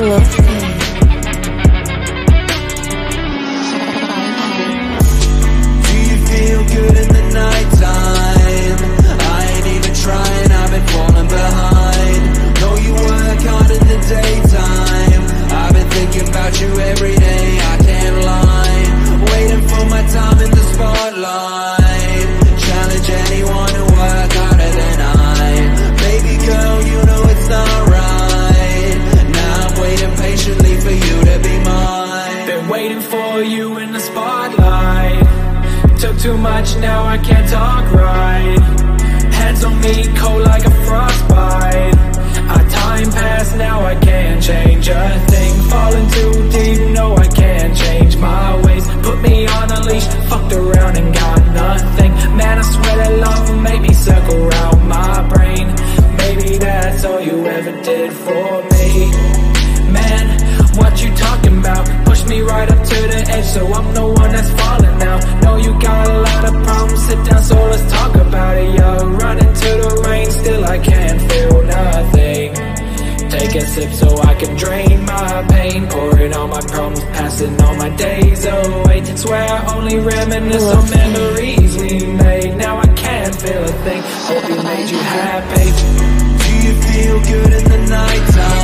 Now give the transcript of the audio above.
Do you feel good in the nighttime? I ain't even trying, I've been falling behind. Know you work hard in the daytime. I've been thinking about you every day, I can't lie. Waiting for my time in the spotlight. Challenge anyone to work harder than I. Baby girl, you know it's not right. Now I'm waiting patiently for you to be mine. Been waiting for you in the spotlight. Took too much, now I can't talk right. Hands on me, cold like a frostbite. Our time passed, now I can't change a thing. Falling too deep, no I can't change my ways. Put me on a leash, fucked around and got nothing. Man, I swear that love made me circle round my brain. Maybe that's all you ever did for me. Man, what you talking about? Push me right up to the edge, so I'm the one that's falling now. Know you got a lot of problems, sit down, so let's talk about it, yo. Running to the rain, still I can't feel nothing. Take a sip so I can drain my pain. Pouring all my problems, passing all my days away. Swear I only reminisce on memories we made. Now I can't feel a thing, hope it made you happy. Do you feel good in the nighttime?